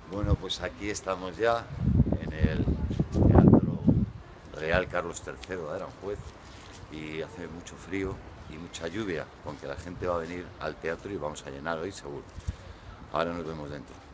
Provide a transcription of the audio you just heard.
Bueno, pues aquí estamos ya en el Teatro Real Carlos III de Aranjuez y hace mucho frío y mucha lluvia, aunque la gente va a venir al teatro y vamos a llenar hoy seguro. Ahora nos vemos dentro.